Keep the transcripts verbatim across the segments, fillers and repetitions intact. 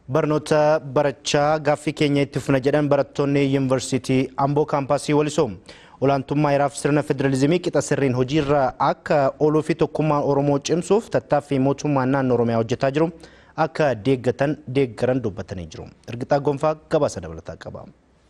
Barnoota barachaa gaaffii keenya itti fufna jedhan barattoonni yuunivarsiitii Amboo kaampaasii Walisoo olaantummaa heeraaf sirna federalizimii qixa sirriin hojiirra akka ooluu fi tokkummaa Oromoo cimsuuf tattaaffii mootummaan naannoo Oromiyaa hojjetaa jiru akka deeggatan deeggaran dubbatanii jiru. Ergitaa Gonfaa gabaasa dabalataa qaba.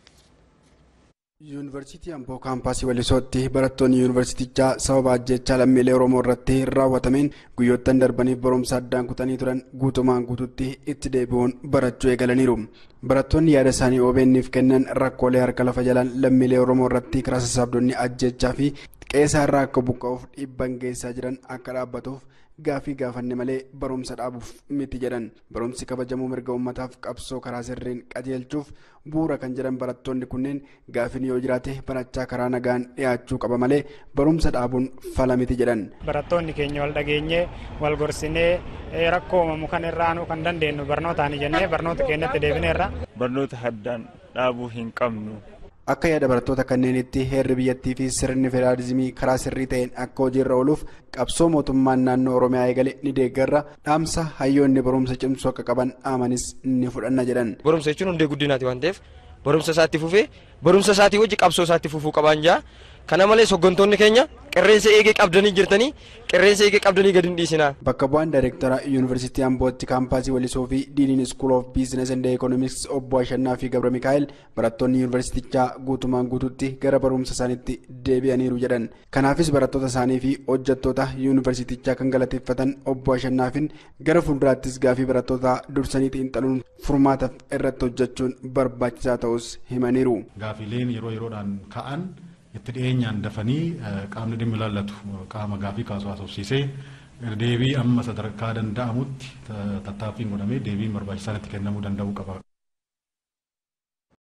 Yuunivarsiitii Amboo kaampaasii Walisootti barattoonni yuunivarsiitichaa sababa ajjechaa lammiilee Oromoo irratti raawwatameen guyyoottan darbaniif barumsa addaan kutanii turan guutumaan guututti itti deebi'uun barachuu eegalaniiru. Barattoonni yaada isaanii O B N'iif kennan rakkoolee harka lafa jalaan lammiilee Oromoo irratti karaa sassaabdonni ajjechaa fi qeesaa irraa akka buqqa'uuf dhiibban geessaa jiran akka dhaabbatuuf gaafii gaafanne malee barumsa dhaabuuf miti jedhan. Barumsi kabajamuu mirga uummataaf qabsoo karaa sirriin qajeelchuuf bu'uura kan jedhan barattoonni kunneen gaafiin yoo jiraate barachaa karaa nagaan dhiyaachuu qaba malee barumsa dhaabuun fala miti jedhan. Barattoonni keenya wal dhageenyee wal gorsinee rakkoo uumamu kan irraanuu kan dandeenyu barnootaan jennee barnoota keenyatti deebineerra. Barnoota addaan dhaabuu hin qabnu. Akka yaada barattoota kanneenitti heerri biyyattii fi sirni federaalizimii karaa sirrii ta'een akka hojiirra ooluuf qabsoo mootummaan naannoo Oromiyaa eegale ni deeggarra dhaamsa hayyoonni barumsa cimsuu akka qaban dhaamanis ni fudhanna jedhan. Barumsa jechuun hundee guddinaati waan ta'eef barumsa isaatti fufee barumsa isaatii wajji qabsoo isaatti fufuu qaban jaa. Kana malees hoggantoonni keenya qirreensa eegee qabdanii jirtanii qirreensa eegee qabdanii gadi hin dhiisinaa. Bakka bu'aan daayireektara yuunivarsiitii Ambootti kaampaasii Walisoo fi diiniin School of Business and Economics obbo Ashannaa fi Gabra Mikaa'el barattoonni yuunivarsiitichaa guutumaan guututti gara barumsa isaaniitti deebi'aniiru jedhan. Kanaafis barattoota isaanii fi hojjettoota yuunivarsiitichaa kan galateeffatan obbo Ashannaafin gara fuulduraattis gaafii barattoota dursanii xiinxaluun furmaataaf irratti hojjechuun barbaachisaa ta'us himaniiru. Gaafiileen yeroo yeroodhaan ka'an itti dhiyeenyaan dafanii qaamni dhimmi ilaallatu qaama gaafii kaasuu haasofsiisee deebii amma sadarkaa danda'amutti tattaaffiin godhamee deebiin barbaachisaan itti kennamuu danda'uu qaba.